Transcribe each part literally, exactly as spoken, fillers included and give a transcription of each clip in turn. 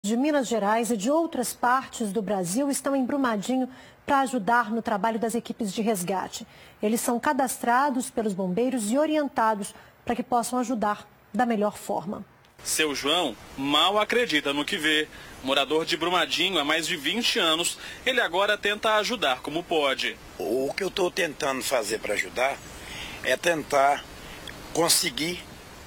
De Minas Gerais e de outras partes do Brasil estão em Brumadinho para ajudar no trabalho das equipes de resgate. Eles são cadastrados pelos bombeiros e orientados para que possam ajudar da melhor forma. Seu João mal acredita no que vê. Morador de Brumadinho há mais de vinte anos, ele agora tenta ajudar como pode. O que eu estou tentando fazer para ajudar é tentar conseguir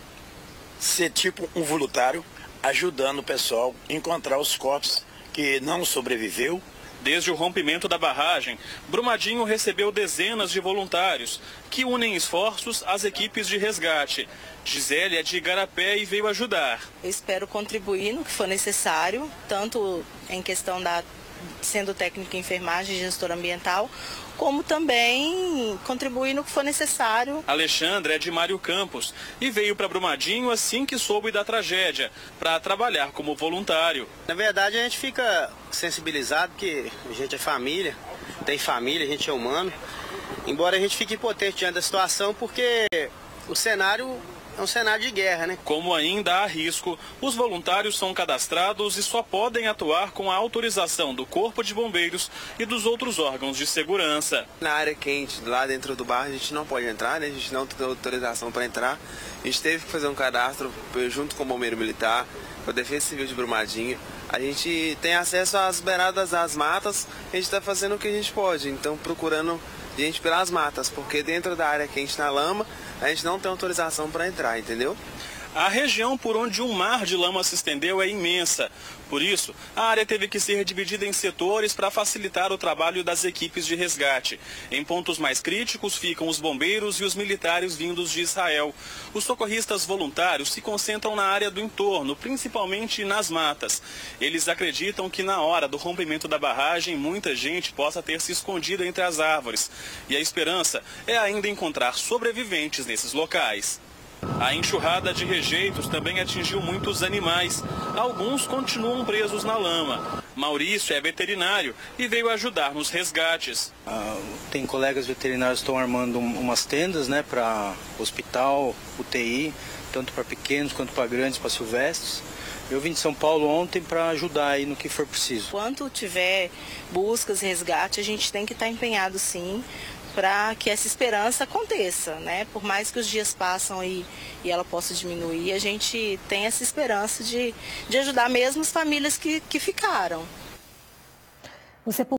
ser tipo um voluntário, ajudando o pessoal a encontrar os corpos que não sobreviveu. Desde o rompimento da barragem, Brumadinho recebeu dezenas de voluntários que unem esforços às equipes de resgate. Gisele é de Igarapé e veio ajudar. Eu espero contribuir no que for necessário, tanto em questão da sendo técnico em enfermagem e gestor ambiental, como também contribuir no que for necessário. Alexandre é de Mário Campos e veio para Brumadinho assim que soube da tragédia, para trabalhar como voluntário. Na verdade, a gente fica sensibilizado, porque a gente é família, tem família, a gente é humano. Embora a gente fique impotente diante da situação, porque o cenário é um cenário de guerra, né? Como ainda há risco, os voluntários são cadastrados e só podem atuar com a autorização do Corpo de Bombeiros e dos outros órgãos de segurança. Na área quente, lá dentro do bar, a gente não pode entrar, né? A gente não tem autorização para entrar. A gente teve que fazer um cadastro junto com o Bombeiro Militar, com a Defesa Civil de Brumadinho. A gente tem acesso às beiradas das matas, a gente está fazendo o que a gente pode, então procurando gente pelas matas, porque dentro da área quente na lama, a gente não tem autorização para entrar, entendeu? A região por onde um mar de lama se estendeu é imensa. Por isso, a área teve que ser dividida em setores para facilitar o trabalho das equipes de resgate. Em pontos mais críticos ficam os bombeiros e os militares vindos de Israel. Os socorristas voluntários se concentram na área do entorno, principalmente nas matas. Eles acreditam que na hora do rompimento da barragem, muita gente possa ter se escondido entre as árvores. E a esperança é ainda encontrar sobreviventes nesses locais. A enxurrada de rejeitos também atingiu muitos animais. Alguns continuam presos na lama. Maurício é veterinário e veio ajudar nos resgates. Ah, tem colegas veterinários que estão armando um, umas tendas, né, para hospital, U T I, tanto para pequenos quanto para grandes, para silvestres. Eu vim de São Paulo ontem para ajudar aí no que for preciso. Enquanto tiver buscas e resgate, a gente tem que estar empenhado sim, para que essa esperança aconteça, né? Por mais que os dias passam e, e ela possa diminuir, a gente tem essa esperança de, de ajudar mesmo as famílias que, que ficaram. Você